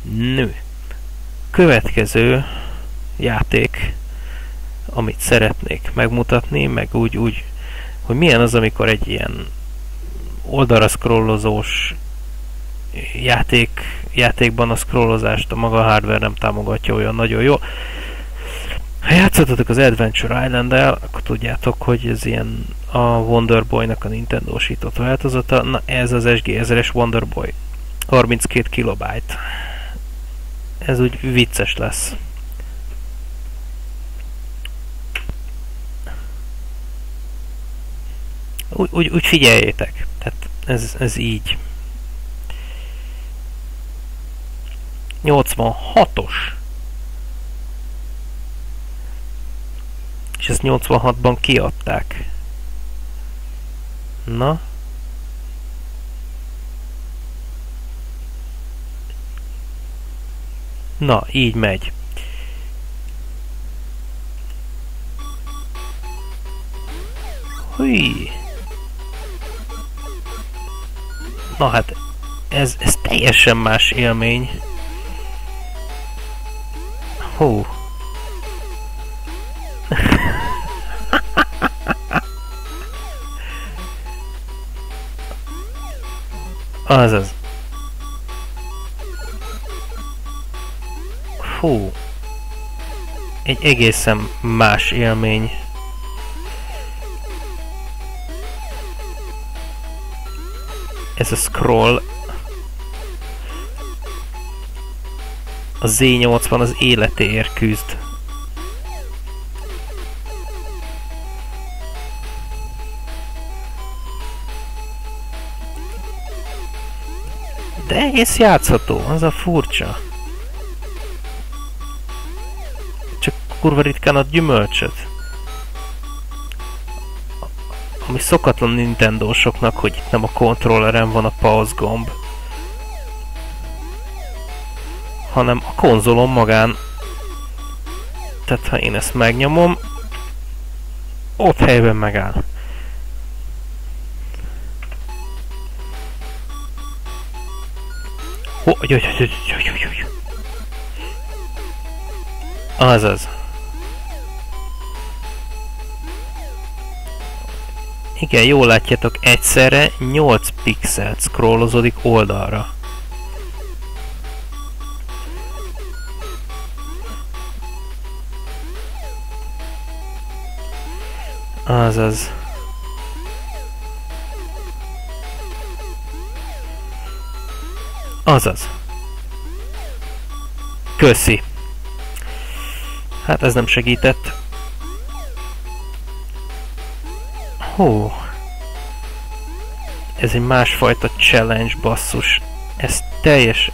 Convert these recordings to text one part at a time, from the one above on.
Nő. Következő játék, amit szeretnék megmutatni, meg úgy, hogy milyen az, amikor egy ilyen oldalra scrollozós játékban a scrollozást a maga hardware nem támogatja olyan nagyon jól. Ha játszottatok az Adventure Island-el, akkor tudjátok, hogy ez ilyen a Wonder Boy-nak a Nintendo-sított változata. Na ez az SG-1000-es Wonder Boy. 32 kilobyte. Ez úgy vicces lesz. Úgy figyeljétek. Tehát ez így. 86-os. És ezt 86-ban kiadták. Na. Na, így megy. Húj. Na hát, ez teljesen más élmény. Hú. Azaz. Hú. Egy egészen más élmény. Ez a scroll. A Z80 az életéért küzd. De egész játszható, az a furcsa. Csak kurva ritkán ad gyümölcsöt. Ami szokatlan Nintendo-soknak, hogy itt nem a kontrolleren van a pause gomb, hanem a konzolon magán. Tehát ha én ezt megnyomom, ott helyben megáll. Azaz. Igen, jól látjátok, egyszerre 8 pixelt scrollozódik oldalra. Azaz. Azaz. Köszi. Hát ez nem segített. Hú. Ez egy másfajta challenge, basszus. Ez teljes...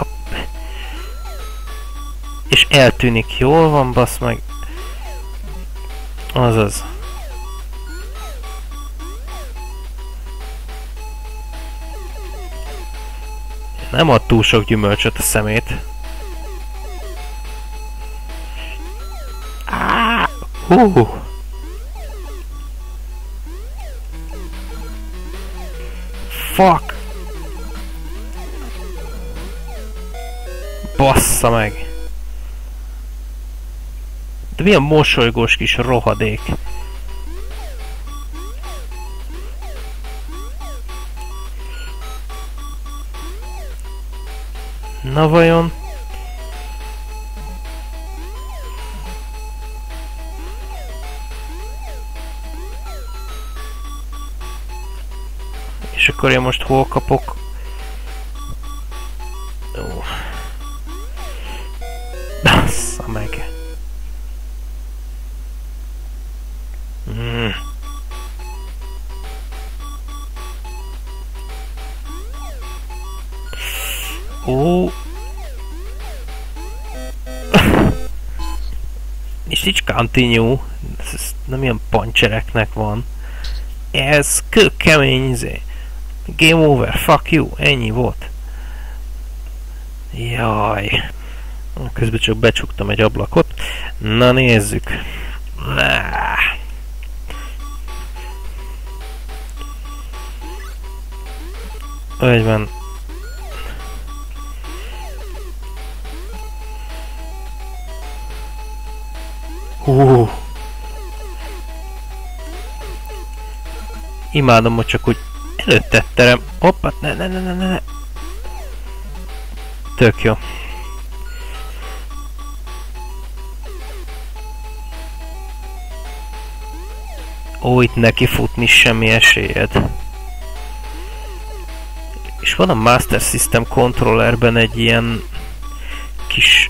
És eltűnik. Jól van, bassz meg. Azaz. Nem ad túl sok gyümölcsöt a szemét. Hú. Fuck. Bassza meg. De milyen mosolygós kis rohadék. Na vajon? És akkor én most hol kapok? Ó. Bassza meg. Ó. És nincs continue. Ez nem ilyen pancsereknek van. Ez kőkemény izé. Game over, fuck you, ennyi volt. Jaj. Közben csak becsuktam egy ablakot. Na nézzük. Úgy van. Hú. Imádom, hogy csak úgy előtte terem. Hoppá, ne. Tök jó. Ó, itt neki futni semmi esélyed. És van a Master System controllerben egy ilyen kis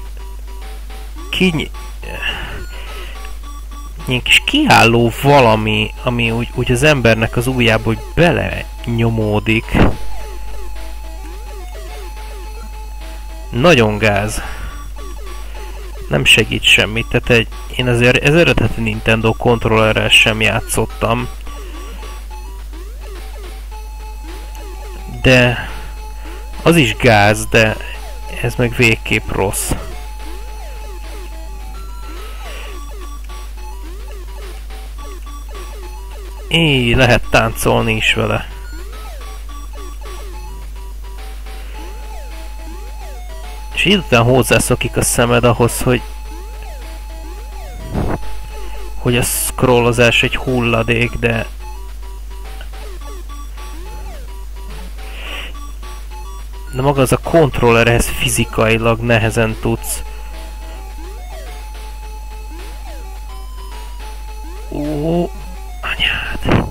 ilyen kis kiálló valami, ami úgy az embernek az ujjába úgy bele nyomódik. Nagyon gáz. Nem segít semmit, tehát én azért az eredeti Nintendo kontrollerrel sem játszottam. De az is gáz, de ez meg végképp rossz. Lehet táncolni is vele. És így után hozzászokik a szemed ahhoz, hogy a scrollozás egy hulladék, de maga az a controller ehhez fizikailag nehezen tudsz. Ó, anyád.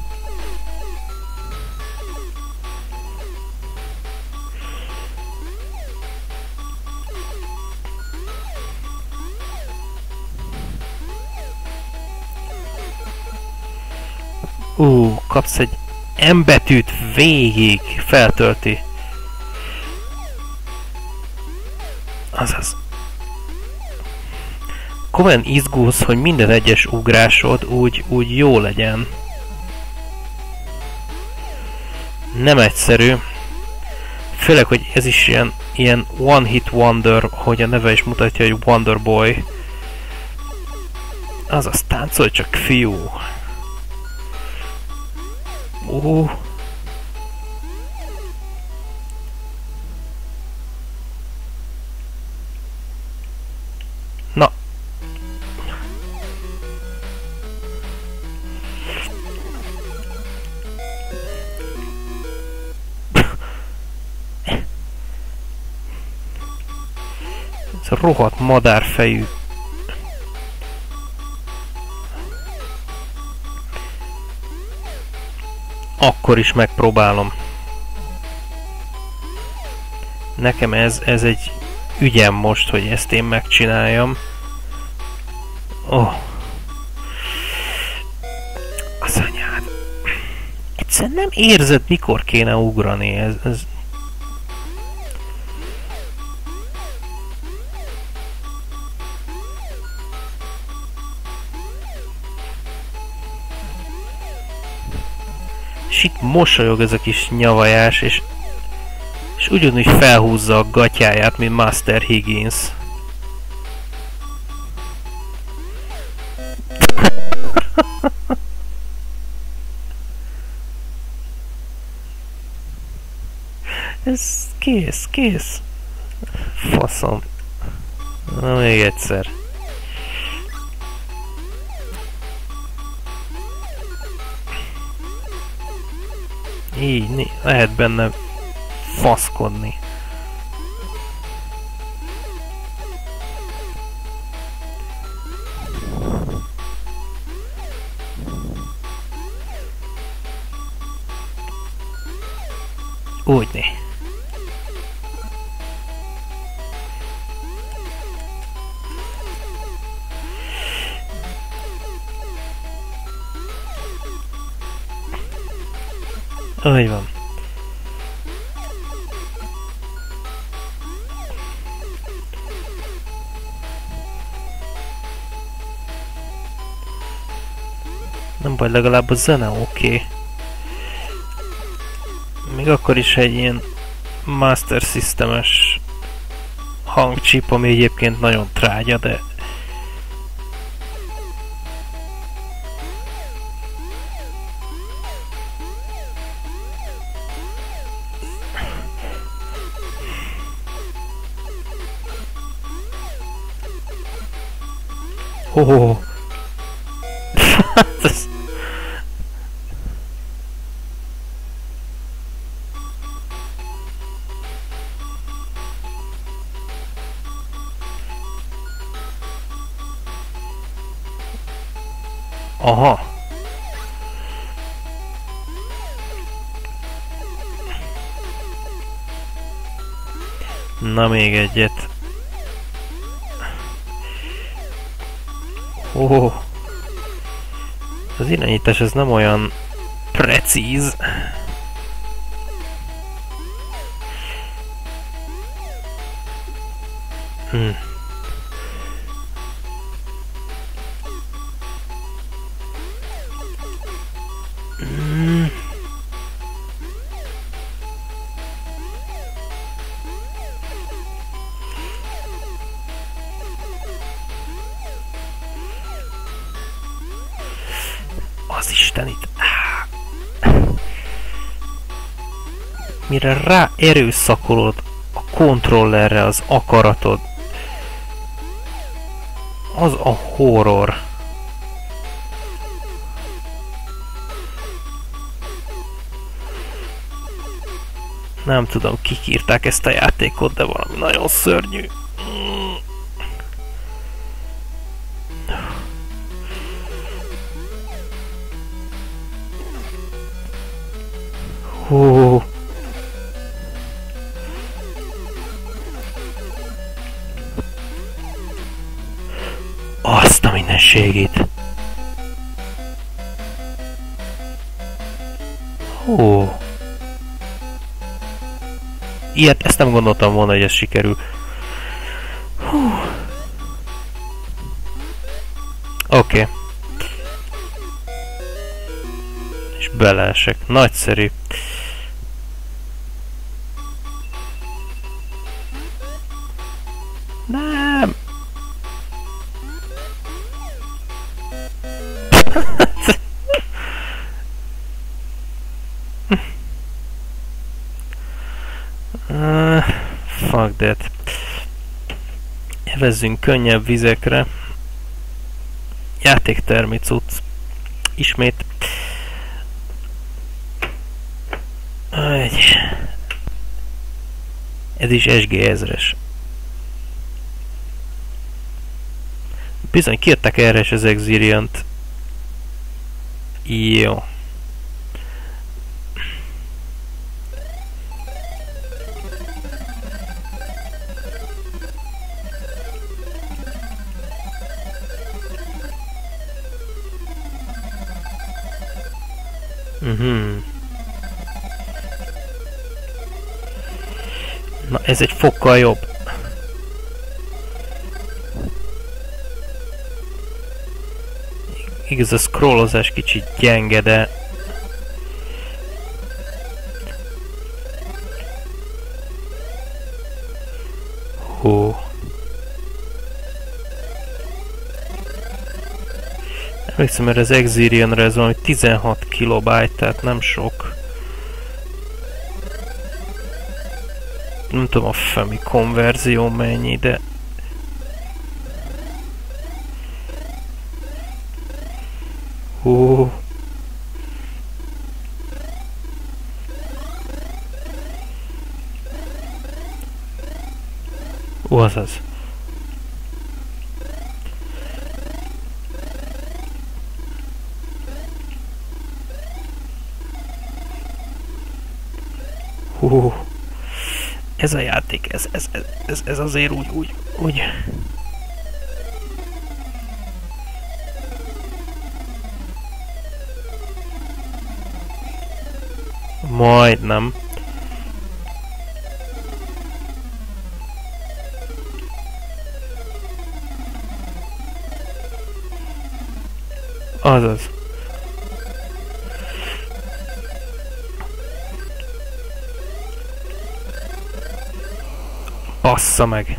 Kapsz egy M betűt végig, feltölti. Azaz. Komolyan izgulsz, hogy minden egyes ugrásod úgy jó legyen. Nem egyszerű. Főleg, hogy ez is ilyen one hit wonder, hogy a neve is mutatja, hogy Wonder Boy. Azaz, táncolj csak, fiú. Na. Ez a rohadt madárfejű. Akkor is megpróbálom. Nekem ez egy ügyem most, hogy ezt én megcsináljam. Az anyád. Egyszerűen nem érzed, mikor kéne ugrani. Ez... És itt mosolyog ez a kis nyavajás, és ugyanúgy felhúzza a gatyáját, mint Master Higgins. Ez kész. Faszom. Na még egyszer. Így, lehet benne faszkodni. Úgyni. Úgy van. Nem baj, legalább a zene oké. Még akkor is egy ilyen Master Systemes hangcsip, ami egyébként nagyon trágya, de Aha. Na még egyet. Ó. Az irányítás ez nem olyan precíz. Az Isten itt. Mire rá erőszakolod a kontrollerre az akaratod, az a horror. Nem tudom, kik írták ezt a játékot, de valami nagyon szörnyű. Hú. Azt a mindenségét. Hú. Ilyet, ezt nem gondoltam volna, hogy ez sikerül. Hú. Oké. És beleesek. Nagyszerű. Nem. Fuck that. Evezzünk könnyebb vizekre. Játéktermi cucc. Ismét. Ez is SG 1000-es. Bizony, kértek erre is az Exiriant. Jó. Na, ez egy fokkal jobb. Igaz, a scrollozás kicsit gyenge, de... Hú. Emlékszem, mert az Exirianre ez valami 16 kilobyte, tehát nem sok. Nem tudom a Femi konverzió mennyi, de... Hú. Azaz. Hú. Ez a játék, ez azért úgy... Majdnem. Azaz. Bassza meg.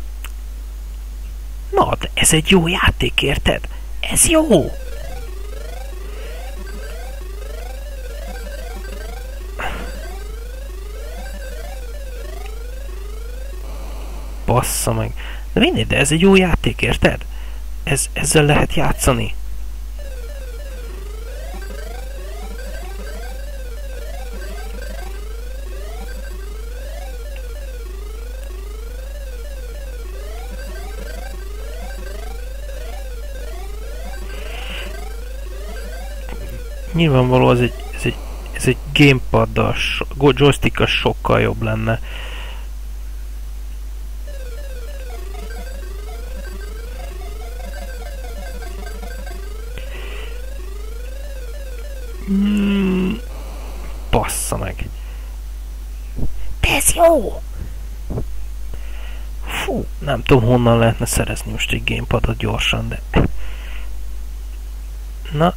Na, de ez egy jó játék, érted? Ez jó! Bassza meg. De mindegy, de ez egy jó játék, érted? Ezzel lehet játszani. Nyilvánvaló ez egy gamepaddal, joystickkal sokkal jobb lenne. Bassza meg. De ez jó! Fú, nem tudom honnan lehetne szerezni most egy gamepadot gyorsan, de... Na.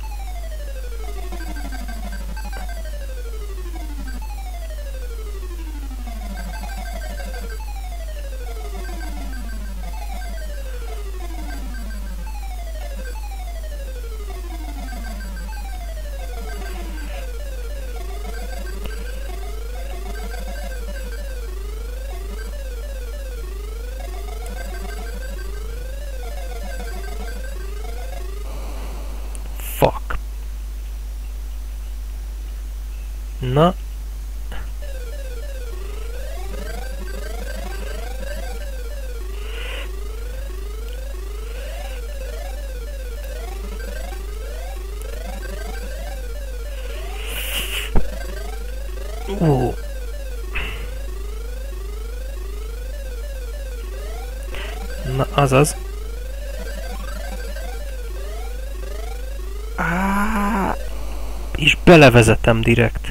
Fuck. Na. Na, azaz. És belevezetem direkt.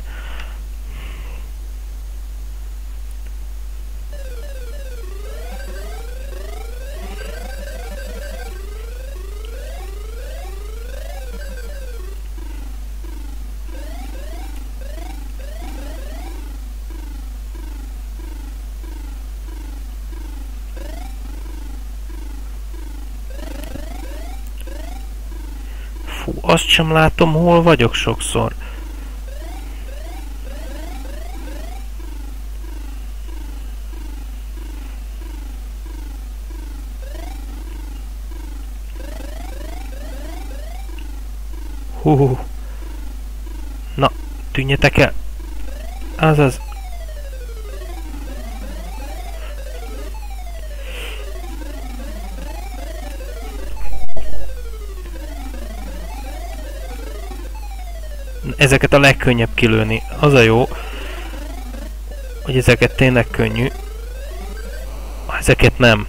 Fú, azt sem látom, hol vagyok sokszor. Hú. Na, tűnjetek el. Azaz. Ezeket a legkönnyebb kilőni. Az a jó, hogy ezeket tényleg könnyű. Ezeket nem.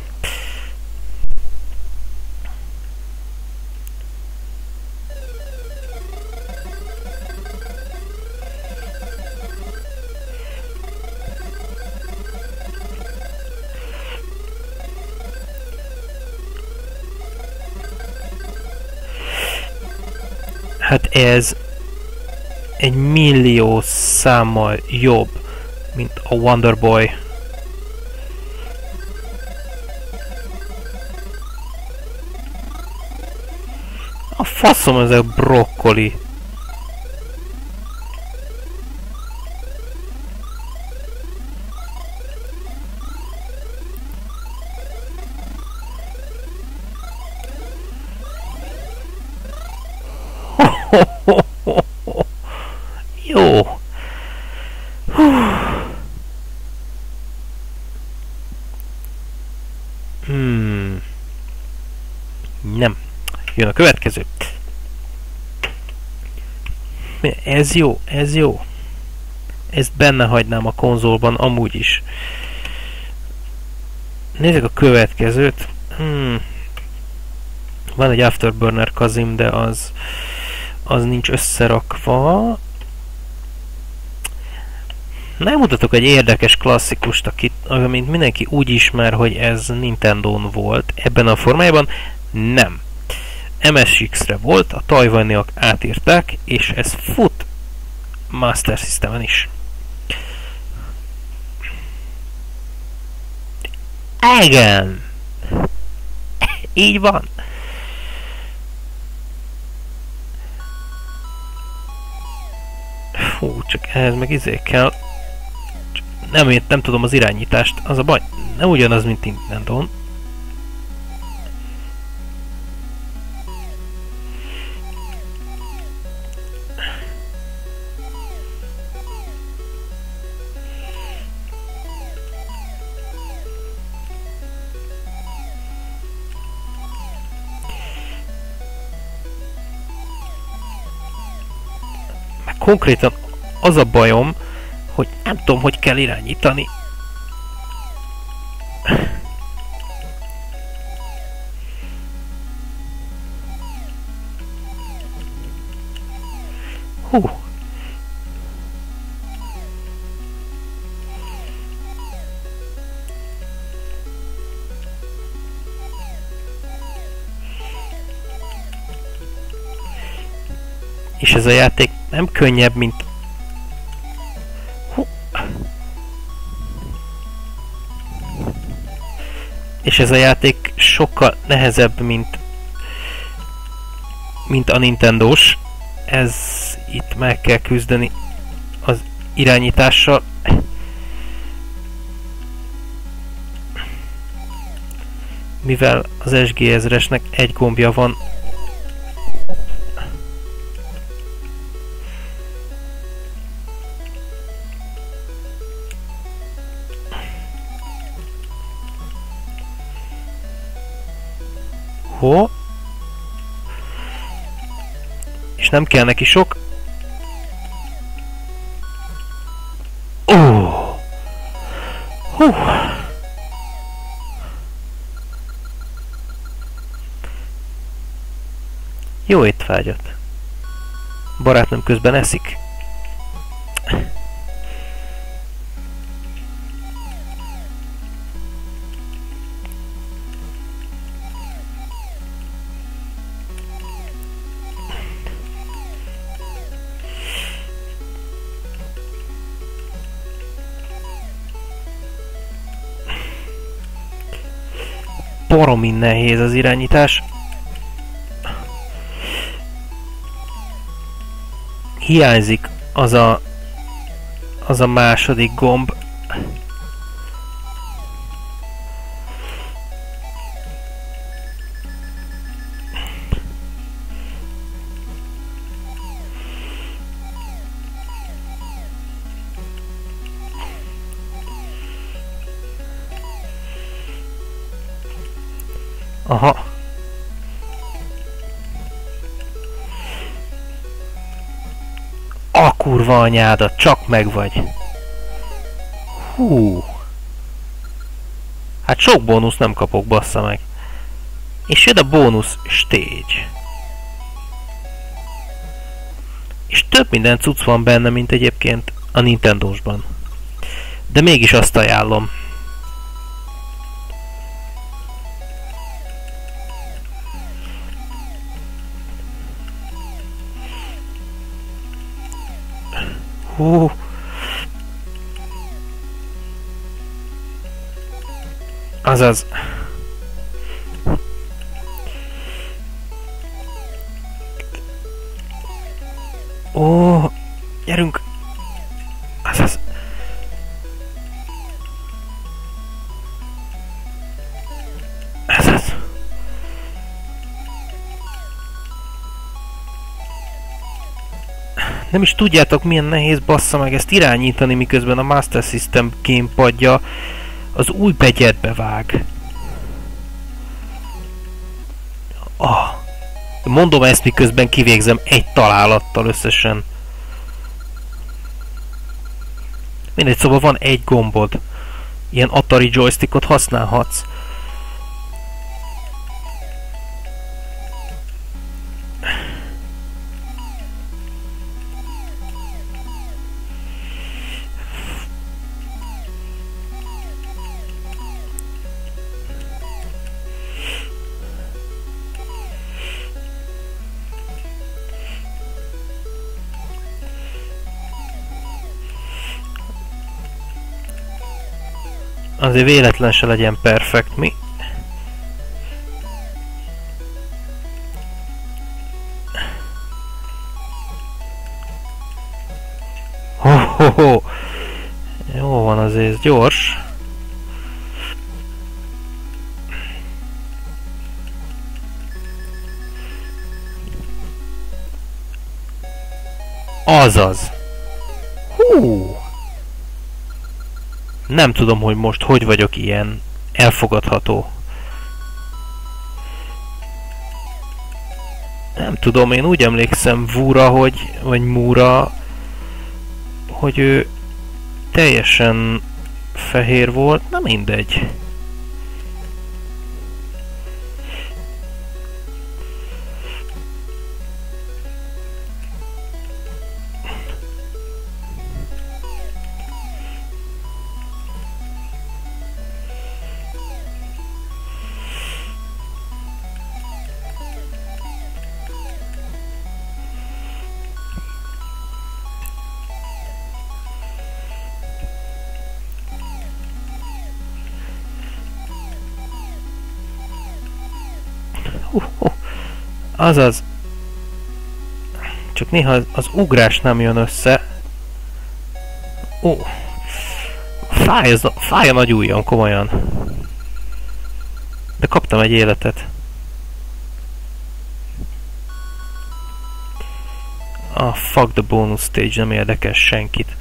Hát ez egy millió számmal jobb, mint a Wonder Boy. A faszom ez a brokkoli. Jó. Nem. Jön a következő. Ez jó, ez jó. Ezt benne hagynám a konzolban amúgy is. Nézzük a következőt. Van egy Afterburner Kazim, de az nincs összerakva. Megmutatok egy érdekes klasszikust, amit mindenki úgy ismer, hogy ez Nintendón volt. Ebben a formájában nem. MSX-re volt, a tajvaniak átírták, és ez fut Master Systemen is. Igen! Így van! Fú, csak ehhez meg izé kell. Nem tudom az irányítást, az a baj. Nem ugyanaz, mint Nintendón. konkrétan az a bajom, hogy nem tudom, hogy kell irányítani. Hú. És ez a játék nem könnyebb, mint... Hú. És ez a játék sokkal nehezebb, mint a Nintendós. Ez itt meg kell küzdeni az irányítással. Mivel az SG-1000-esnek egy gombja van. Ho? És nem kell neki sok. Ó! Hú! Jó étvágyat. Barátnőm közben eszik. Baromi nehéz az irányítás. Hiányzik az a második gomb. Aha. A kurva anyádat, csak meg vagy. Hú. Hát sok bónusz nem kapok, bassza meg. És jön a bónusz stage. És több minden cucc van benne, mint egyébként a Nintendósban. De mégis azt ajánlom. Hú. Azaz. Ó, gyerünk. Azaz. Azaz. Nem is tudjátok, milyen nehéz, bassza meg, ezt irányítani, miközben a Master System gamepadja az új begyedbe vág. Mondom ezt, miközben kivégzem egy találattal összesen. Mindegy, szóval van egy gombod. Ilyen Atari joystickot használhatsz. Azért véletlen se legyen perfekt, mi? Ho-ho-ho! Jó van azért, gyors. Azaz! Hú! Nem tudom, hogy most hogy vagyok ilyen elfogadható. Nem tudom, én úgy emlékszem Vúra, vagy Múra, hogy ő teljesen fehér volt, na mindegy. Azaz. Csak néha az ugrás nem jön össze. Ó. Fáj a nagy ujjam, komolyan. De kaptam egy életet. Fuck the bonus stage, nem érdekel senkit.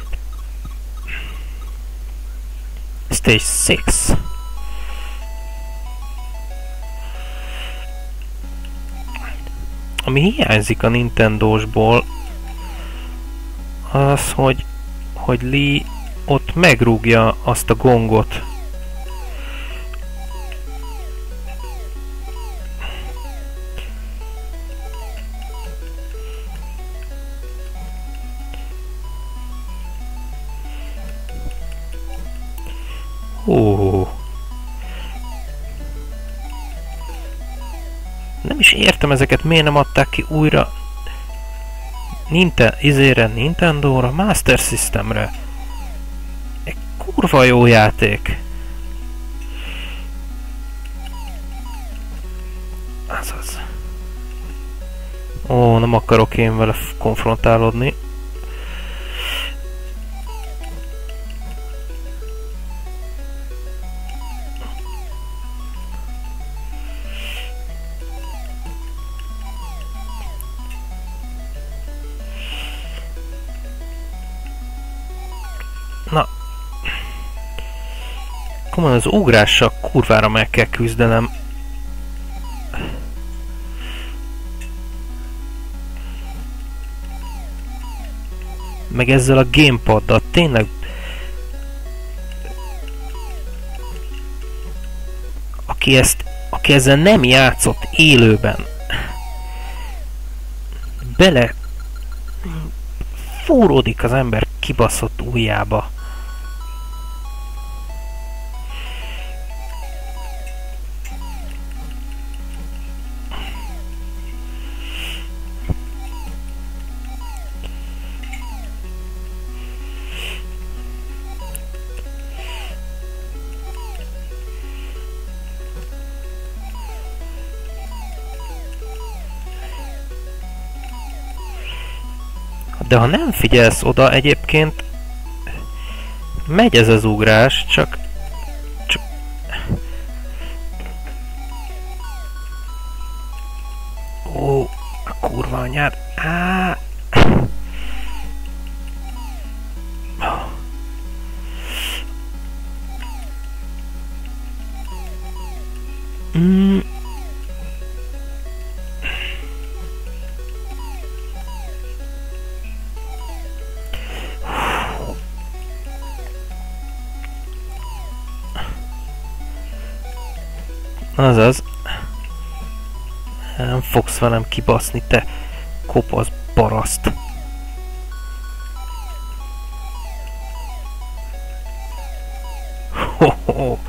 Stage 6. Ami hiányzik a Nintendósból, az, hogy Lee ott megrúgja azt a gongot. Nem is értem ezeket, miért nem adták ki újra Nintendóra, Master Systemre. Egy kurva jó játék. Azaz. Ó, nem akarok én vele konfrontálódni. Na. Komolyan az ugrással kurvára meg kell küzdenem. Meg ezzel a gamepaddal tényleg... Aki ezzel nem játszott élőben, bele fúródik az ember kibaszott ujjába. De ha nem figyelsz oda, egyébként megy ez az ugrás, csak... Ó, a kurva anyád! Á! Azaz. Nem fogsz velem kibaszni, te kopasz paraszt. Ho-ho.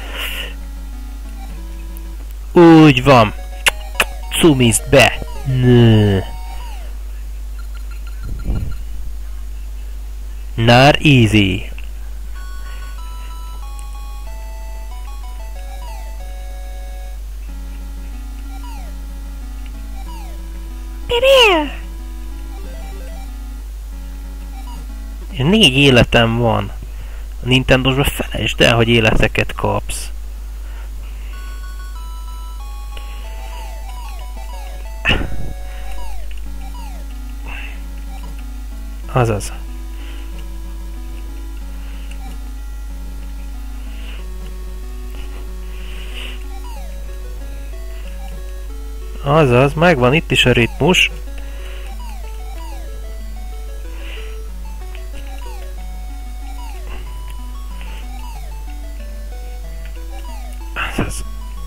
Úgy van. Cumizd be. Nö. Not easy. És 4 életem van. A Nintendósban felejtsd el, hogy életeket kapsz. Azaz. Azaz, megvan itt is a ritmus. Ez.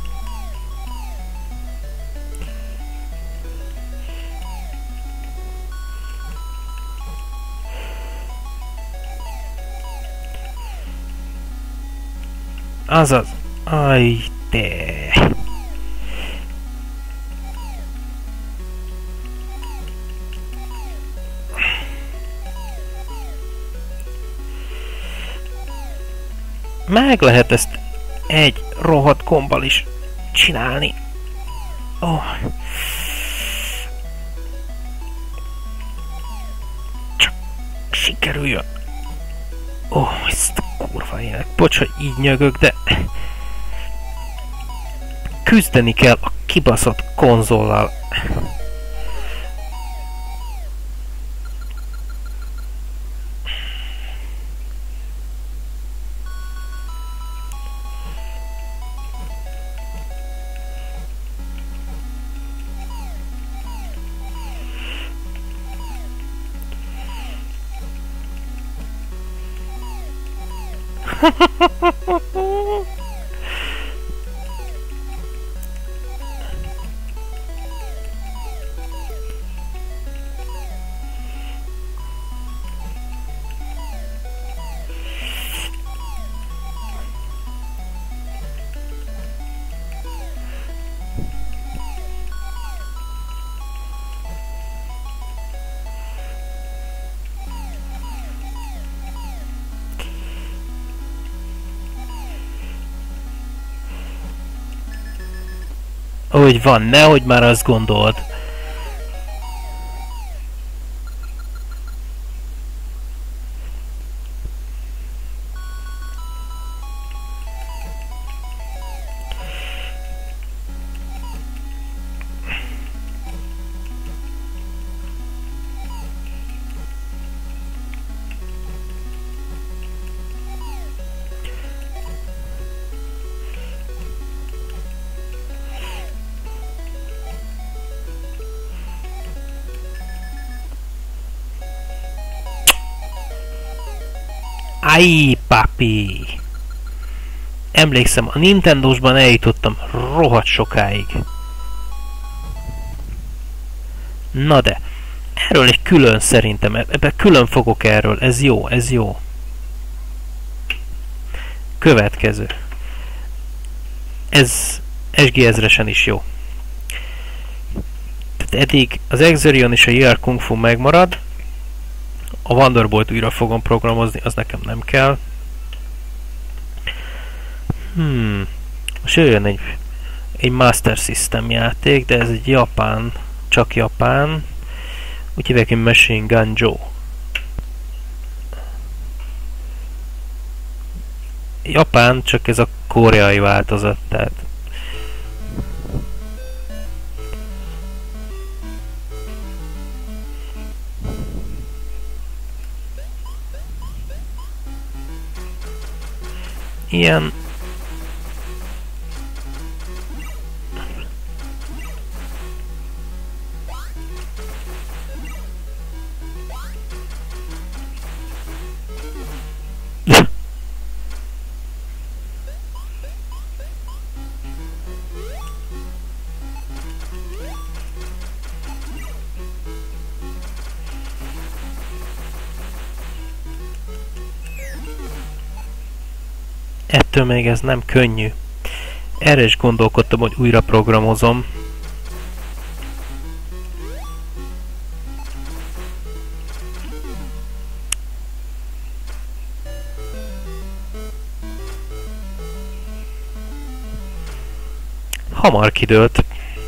Azaz. Aj, te. Meg lehet ezt egy rohadt kombbal is csinálni. Oh. Csak sikerüljön. Ezt a kurva ének. Bocs, hogy így nyögök, de küzdeni kell a kibaszott konzollal. Hogy van, nehogy már azt gondold. Aj, papi! Emlékszem, a Nintendósban eljutottam rohadt sokáig. Na de, erről egy külön szerintem, ebben külön fogok erről, ez jó, ez jó. Következő. Ez SG ezresen is jó. Tehát eddig az Exerion és a JR Kung Fu megmarad. A Wonderboy-t újra fogom programozni, az nekem nem kell. Most jöjjön egy Master System játék, de ez egy japán, csak japán. Úgy hívják, hogy Machine Gun Joe. Japán, csak ez a koreai változat, tehát ilyen ettől még ez nem könnyű. Erre is gondolkodtam, hogy újra programozom. Hamar kidőlt.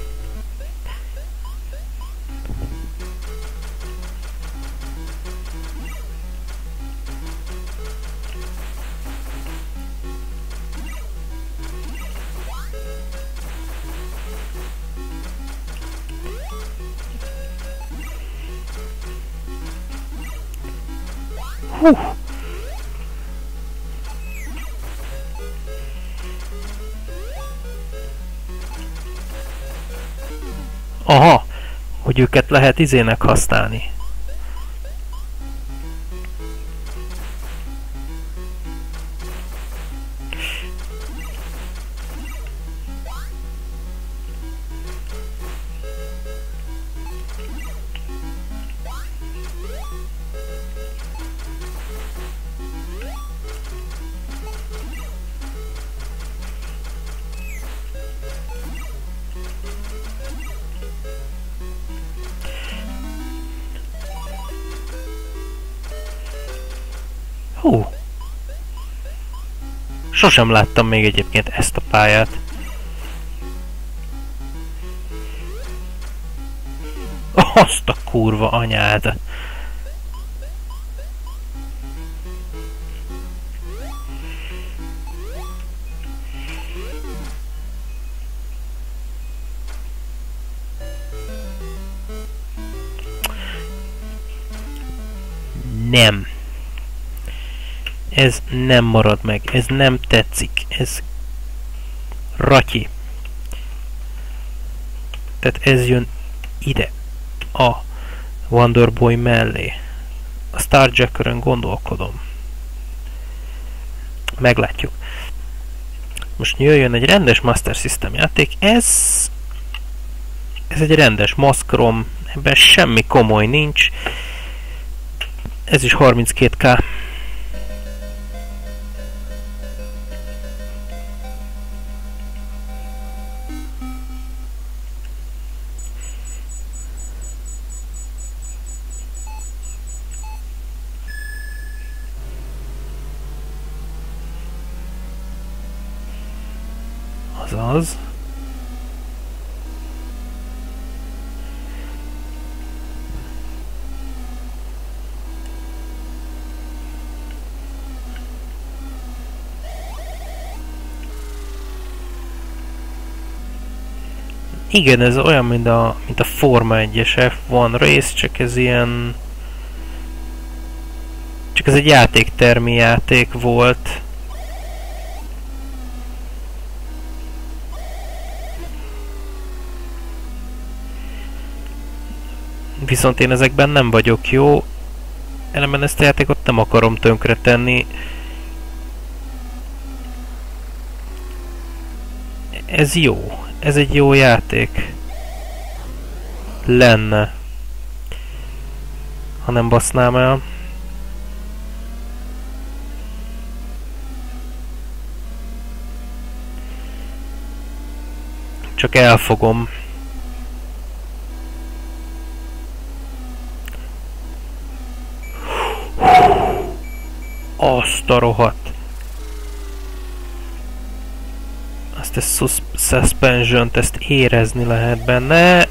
Aha, hogy őket lehet izének használni. Hú! Sosem láttam még egyébként ezt a pályát. Azt a kurva anyád! Nem. Ez nem marad meg. Ez nem tetszik. Ez ratyi. Tehát ez jön ide. A Wonder Boy mellé. A Starjacker-ön gondolkodom. Meglátjuk. Most jöjjön egy rendes Master System játék. Ez egy rendes maszkrom. Ebben semmi komoly nincs. Ez is 32K. Azaz. Igen, ez olyan, mint a Forma 1-es F1 Race, csak ez ilyen... Csak ez egy játéktermi játék volt. Viszont én ezekben nem vagyok jó. Ellenben ezt a játékot nem akarom tönkretenni. Ez jó. Ez egy jó játék. Lenne. Ha nem basznám el. Csak elfogom. Azt a rohadt. Azt a suspension-t, ezt érezni lehet benne.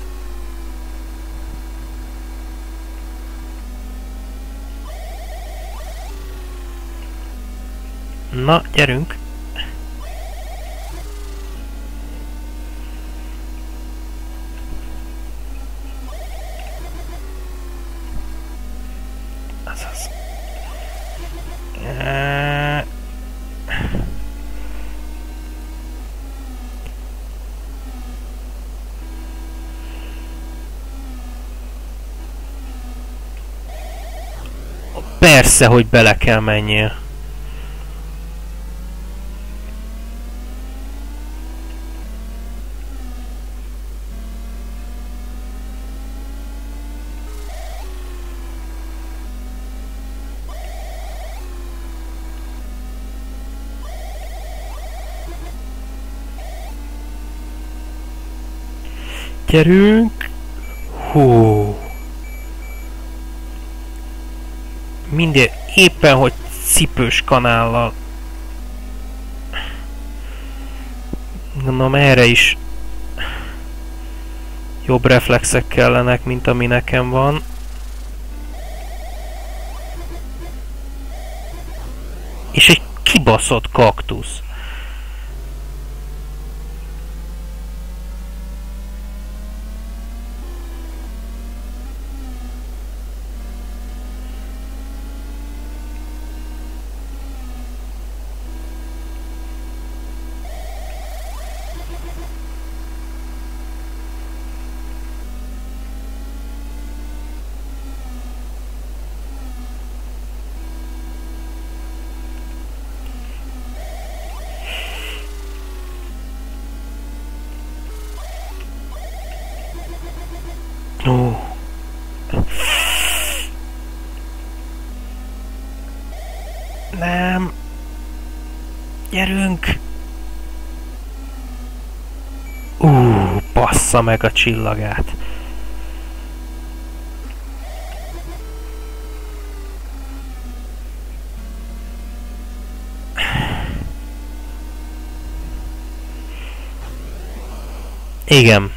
Na, gyerünk! Azaz. Persze, hogy bele kell menjél. Gyerünk! Hú! Minden éppen, hogy cipős kanállal. Gondolom erre is jobb reflexek kellenek, mint ami nekem van. És egy kibaszott kaktusz. Ó. Nem. Gyerünk. Bassza meg a csillagát. Igen.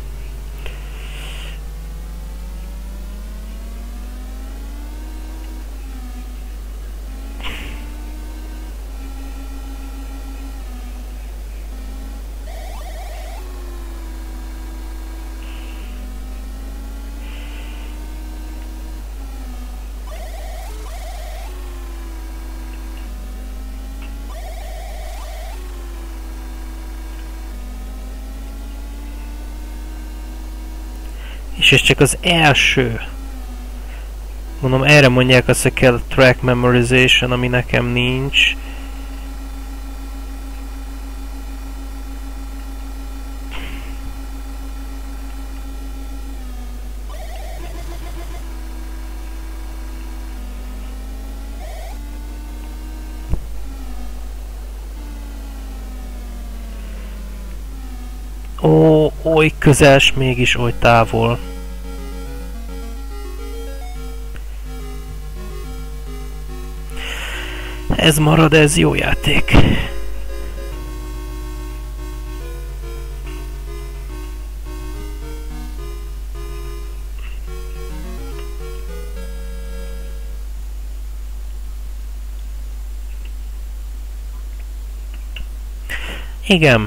És ez csak az első. Mondom, erre mondják azt, hogy kell track memorization, ami nekem nincs. Ó, oly közel, s mégis oly távol. Ez marad, ez jó játék. Igen.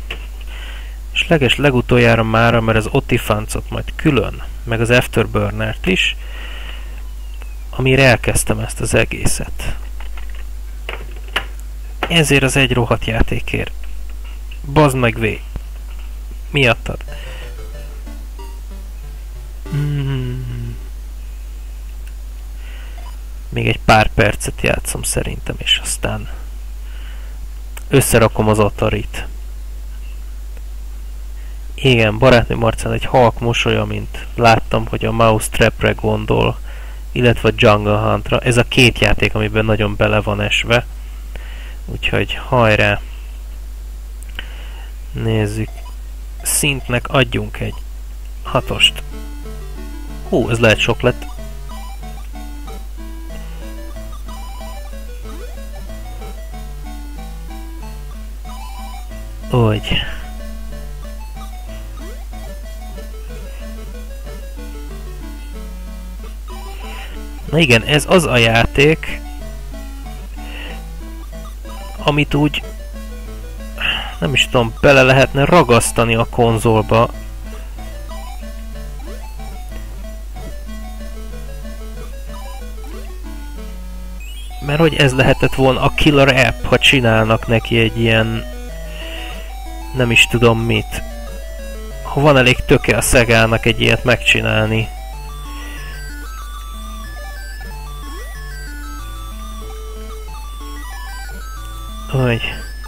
És legutoljára mára, mert az Optifancot majd külön, meg az Afterburnert is, amire elkezdtem ezt az egészet. Ezért az egy rohadt játékért. Bazd meg V. Miattad. Még egy pár percet játszom szerintem, és aztán összerakom az Atarit. Igen, barátnő Marcán egy halk mosolya, mint láttam, hogy a Mousetrapre gondol, illetve a Jungle Huntra. Ez a két játék, amiben nagyon bele van esve. Úgyhogy hajrá! Nézzük. Szintnek adjunk egy 6-ost. Hú, ez lehet sok lett. Úgy. Na igen, ez az a játék, amit úgy, nem is tudom, bele lehetne ragasztani a konzolba. Mert hogy ez lehetett volna a killer app, ha csinálnak neki egy ilyen, nem is tudom mit. Ha van elég töke a Segának egy ilyet megcsinálni. Hogy...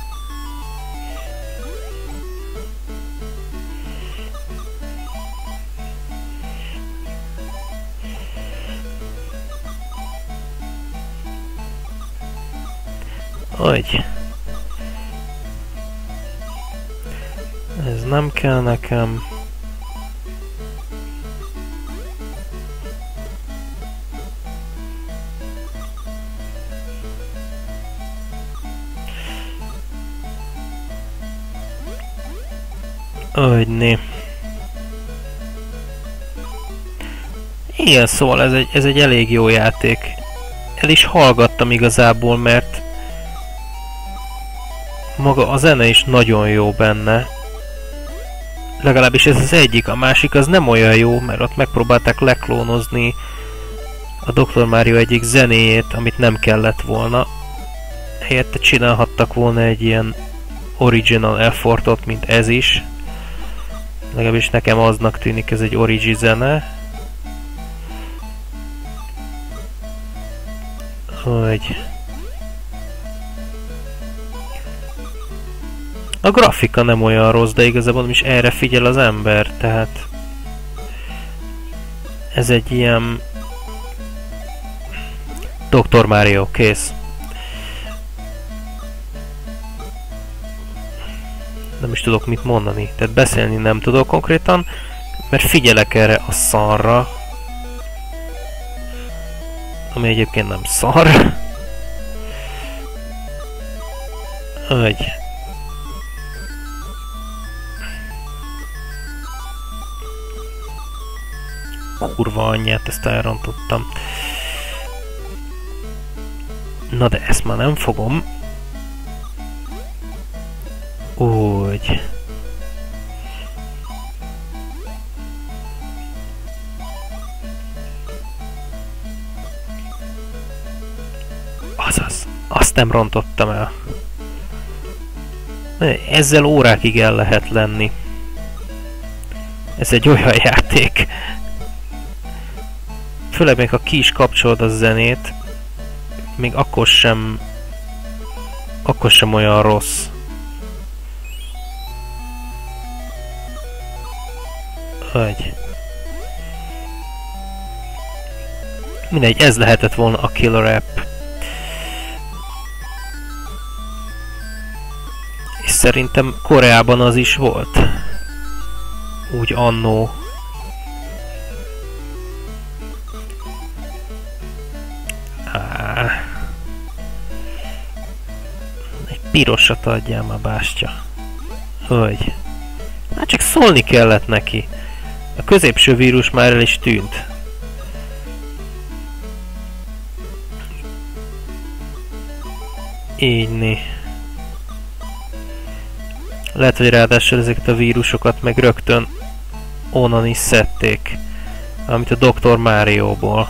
Hogy... Ez nem kell nekem. Hogyne. Igen, szóval ez egy elég jó játék. El is hallgattam igazából, mert maga a zene is nagyon jó benne. Legalábbis ez az egyik, a másik az nem olyan jó, mert ott megpróbálták leklónozni a Dr. Mario egyik zenéjét, amit nem kellett volna. Helyette csinálhattak volna egy ilyen original effortot, mint ez is. Legalábbis nekem aznak tűnik, ez egy origi zene. Hogy... A grafika nem olyan rossz, de igazából nem is erre figyel az ember, tehát... Ez egy ilyen... Dr. Mario, kész. Nem is tudok mit mondani, tehát beszélni nem tudok konkrétan, mert figyelek erre a szarra. Ami egyébként nem szar. Hogy... Kurva anyját, ezt elrontottam. Na de ezt már nem fogom. Úgy. Azaz. Azt nem rontottam el. Ezzel órákig el lehet lenni. Ez egy olyan játék. Főleg még ha ki is kapcsolod a zenét, még akkor sem olyan rossz. Hogy. Mindegy, ez lehetett volna a killer app. És szerintem Koreában az is volt. Úgy annó. Egy pirosat adjál már, bástya. Hogy? Hát csak szólni kellett neki. A középső vírus már el is tűnt. Ígyni. Lehet, hogy ráadásul ezeket a vírusokat meg rögtön onnan is szedték. Amit a Dr. Márióból.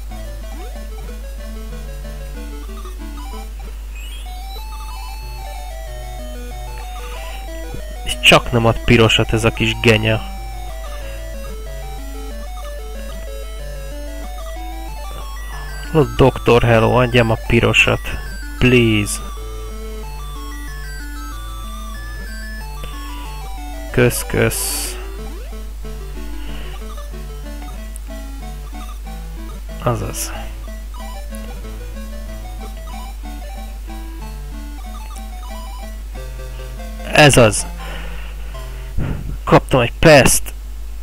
És csak nem ad pirosat ez a kis genya. Dr. Hello, adjam a pirosat. Please. Kösz. Azaz. Ez az. Kaptam egy peszt.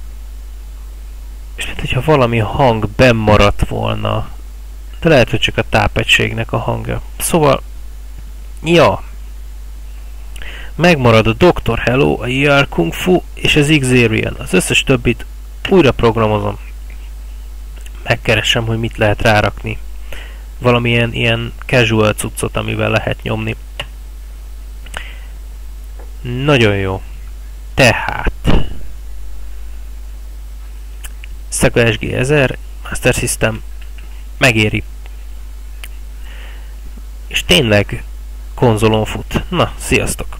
És mint hogyha valami hang bennmaradt volna. De lehet, hogy csak a tápegységnek a hangja. Szóval... Ja. Megmarad a Dr. Hello, a ER Kung Fu és az Xerion. Az összes többit újra programozom. Megkeresem, hogy mit lehet rárakni. Valamilyen ilyen casual cuccot, amivel lehet nyomni. Nagyon jó. Tehát... Sega SG-1000, Master System, megéri. És tényleg konzolon fut. Na, sziasztok!